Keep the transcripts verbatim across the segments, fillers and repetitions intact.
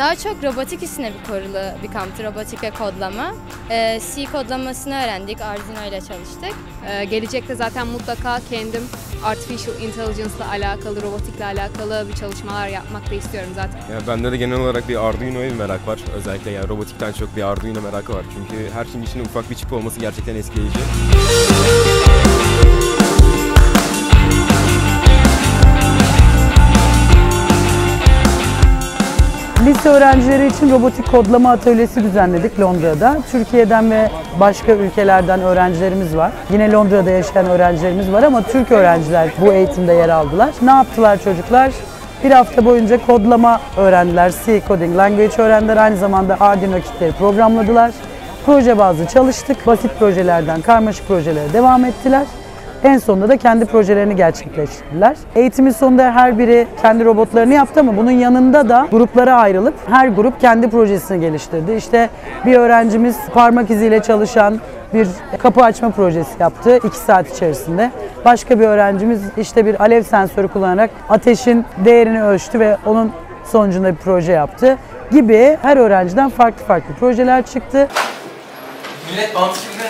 Daha çok robotik üstüne bir kurulu bir kamptı, robotik ve kodlama. Ee, C kodlamasını öğrendik, Arduino ile çalıştık. Ee, gelecekte zaten mutlaka kendim Artificial Intelligence ile alakalı, robotikle alakalı bir çalışmalar yapmak da istiyorum zaten. Yani bende de genel olarak bir Arduino'ya bir merak var. Özellikle yani robotikten çok bir Arduino merakı var. Çünkü her şeyin içinde ufak bir çip olması gerçekten etkileyici. Lise öğrencileri için robotik kodlama atölyesi düzenledik Londra'da. Türkiye'den ve başka ülkelerden öğrencilerimiz var. Yine Londra'da yaşayan öğrencilerimiz var ama Türk öğrenciler bu eğitimde yer aldılar. Ne yaptılar çocuklar? Bir hafta boyunca kodlama öğrendiler, C Coding Language öğrendiler. Aynı zamanda Arduino kitleri programladılar. Proje bazlı çalıştık. Basit projelerden karmaşık projelere devam ettiler. En sonunda da kendi projelerini gerçekleştirdiler. Eğitimin sonunda her biri kendi robotlarını yaptı ama bunun yanında da gruplara ayrılıp her grup kendi projesini geliştirdi. İşte bir öğrencimiz parmak iziyle çalışan bir kapı açma projesi yaptı iki saat içerisinde. Başka bir öğrencimiz işte bir alev sensörü kullanarak ateşin değerini ölçtü ve onun sonucunda bir proje yaptı gibi her öğrenciden farklı farklı projeler çıktı. Millet bantı kimde?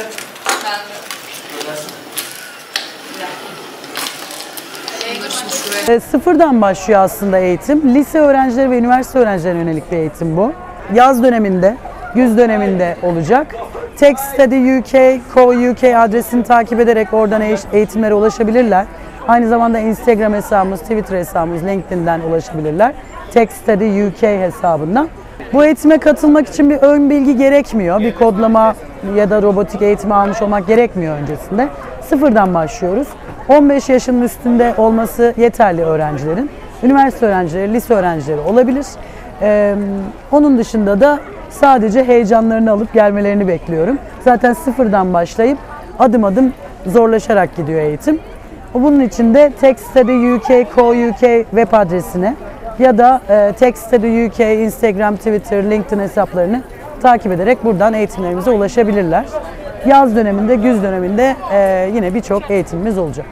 E, sıfırdan başlıyor aslında eğitim. Lise öğrencileri ve üniversite öğrencilerine yönelik bir eğitim bu. Yaz döneminde, güz döneminde olacak. Tech Study U K, Co U K adresini takip ederek oradan eğitimlere ulaşabilirler. Aynı zamanda Instagram hesabımız, Twitter hesabımız, LinkedIn'den ulaşabilirler. Tech Study U K hesabından. Bu eğitime katılmak için bir ön bilgi gerekmiyor. Bir kodlama ya da robotik eğitimi almış olmak gerekmiyor öncesinde. Sıfırdan başlıyoruz. on beş yaşının üstünde olması yeterli öğrencilerin. Üniversite öğrencileri, lise öğrencileri olabilir. Ee, onun dışında da sadece heyecanlarını alıp gelmelerini bekliyorum. Zaten sıfırdan başlayıp adım adım zorlaşarak gidiyor eğitim. Bunun için de Tech Study U K, Co U K web adresine ya da e, Tech Study U K Instagram, Twitter, LinkedIn hesaplarını takip ederek buradan eğitimlerimize ulaşabilirler. Yaz döneminde, güz döneminde e, yine birçok eğitimimiz olacak.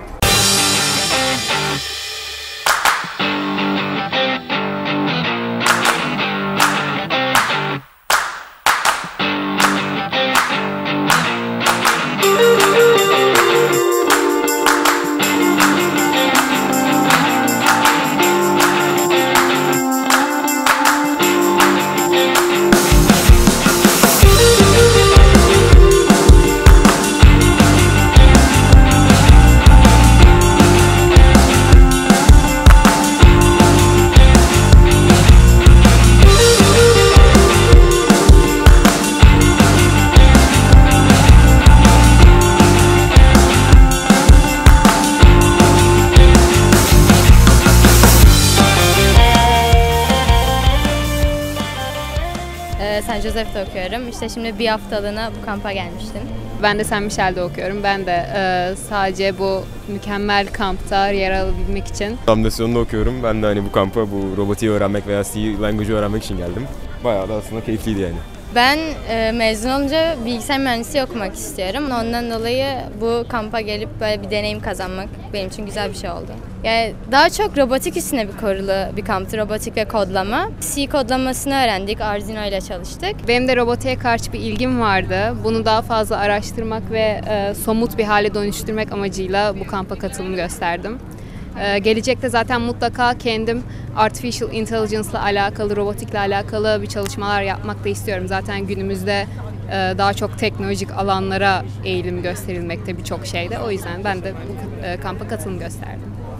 Saint Joseph'te okuyorum. İşte şimdi bir haftalığına bu kampa gelmiştim. Ben de Saint Michel'de okuyorum. Ben de e, sadece bu mükemmel kampta yer alabilmek için. Damdasyon'da okuyorum. Ben de hani bu kampa bu robotiği öğrenmek veya C language'ı öğrenmek için geldim. Bayağı da aslında keyifliydi yani. Ben e, mezun olunca bilgisayar mühendisliği okumak istiyorum. Ondan dolayı bu kampa gelip böyle bir deneyim kazanmak benim için güzel bir şey oldu. Yani daha çok robotik üstüne bir kurulu bir kamptı, robotik ve kodlama. C kodlamasını öğrendik, Arduino ile çalıştık. Benim de robotiğe karşı bir ilgim vardı. Bunu daha fazla araştırmak ve e, somut bir hale dönüştürmek amacıyla bu kampa katılım gösterdim. Ee, gelecekte zaten mutlaka kendim Artificial Intelligence ile alakalı, robotikle alakalı bir çalışmalar yapmak da istiyorum. Zaten günümüzde e, daha çok teknolojik alanlara eğilim gösterilmekte birçok şeyde. O yüzden ben de bu e, kampa katılım gösterdim.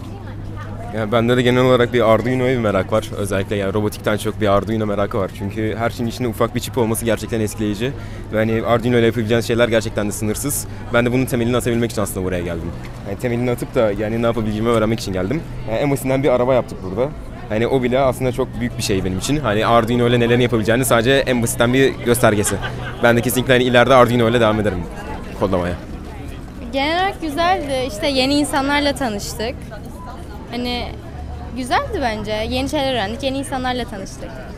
Yani bende de genel olarak bir Arduino'ya bir merak var. Özellikle yani robotikten çok bir Arduino merakı var. Çünkü her şeyin içinde ufak bir çip olması gerçekten etkileyici. Ve hani Arduino ile yapabileceğiniz şeyler gerçekten de sınırsız. Ben de bunun temelini atabilmek için aslında buraya geldim. Yani temelini atıp da yani ne yapabileceğimi öğrenmek için geldim. Yani en basitinden bir araba yaptık burada. Hani o bile aslında çok büyük bir şey benim için. Hani Arduino ile nelerini yapabileceğini sadece en basitten bir göstergesi. Ben de kesinlikle hani ileride Arduino ile devam ederim kodlamaya. Genel olarak güzeldi. İşte yeni insanlarla tanıştık. Hani güzeldi bence. Yeni şeyler öğrendik, yeni insanlarla tanıştık.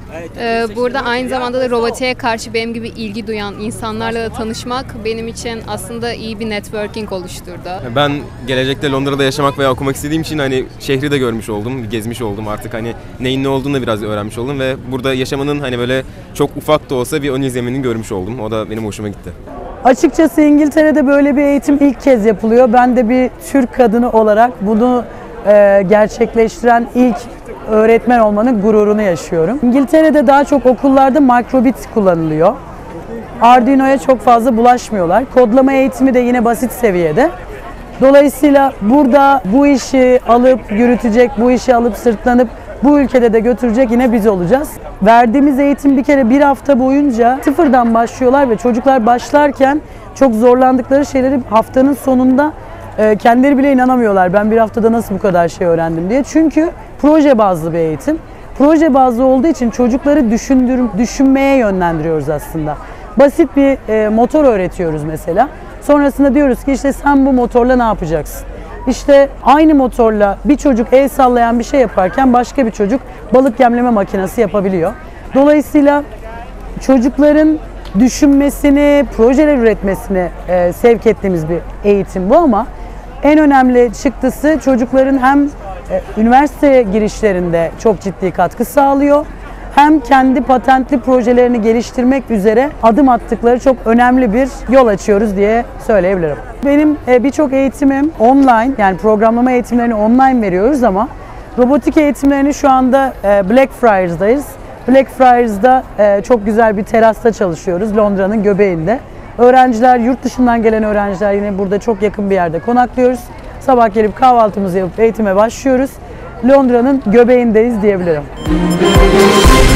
Ee, burada aynı zamanda da robotiğe karşı benim gibi ilgi duyan insanlarla da tanışmak benim için aslında iyi bir networking oluşturdu. Ben gelecekte Londra'da yaşamak veya okumak istediğim için hani şehri de görmüş oldum, gezmiş oldum artık hani neyin ne olduğunu da biraz öğrenmiş oldum ve burada yaşamanın hani böyle çok ufak da olsa bir ön izlemini görmüş oldum. O da benim hoşuma gitti. Açıkçası İngiltere'de böyle bir eğitim ilk kez yapılıyor. Ben de bir Türk kadını olarak bunu e, gerçekleştiren ilk öğretmen olmanın gururunu yaşıyorum. İngiltere'de daha çok okullarda Microbit kullanılıyor. Arduino'ya çok fazla bulaşmıyorlar. Kodlama eğitimi de yine basit seviyede. Dolayısıyla burada bu işi alıp yürütecek, bu işi alıp sırtlanıp bu ülkede de götürecek yine biz olacağız. Verdiğimiz eğitim bir kere bir hafta boyunca sıfırdan başlıyorlar ve çocuklar başlarken çok zorlandıkları şeyleri haftanın sonunda e, kendileri bile inanamıyorlar. Ben bir haftada nasıl bu kadar şey öğrendim diye. Çünkü proje bazlı bir eğitim. Proje bazlı olduğu için çocukları düşündür, düşünmeye yönlendiriyoruz aslında. Basit bir e, motor öğretiyoruz mesela. Sonrasında diyoruz ki işte sen bu motorla ne yapacaksın? İşte aynı motorla bir çocuk el sallayan bir şey yaparken başka bir çocuk balık yemleme makinesi yapabiliyor. Dolayısıyla çocukların düşünmesini, projeler üretmesini e, sevk ettiğimiz bir eğitim bu ama en önemli çıktısı çocukların hem e, üniversite girişlerinde çok ciddi katkı sağlıyor, hem kendi patentli projelerini geliştirmek üzere adım attıkları çok önemli bir yol açıyoruz diye söyleyebilirim. Benim birçok eğitimim online, yani programlama eğitimlerini online veriyoruz ama robotik eğitimlerini şu anda Blackfriars'dayız. Blackfriars'da çok güzel bir terasta çalışıyoruz Londra'nın göbeğinde. Öğrenciler, yurt dışından gelen öğrenciler yine burada çok yakın bir yerde konaklıyoruz. Sabah gelip kahvaltımızı yapıp eğitime başlıyoruz. Londra'nın göbeğindeyiz diyebilirim.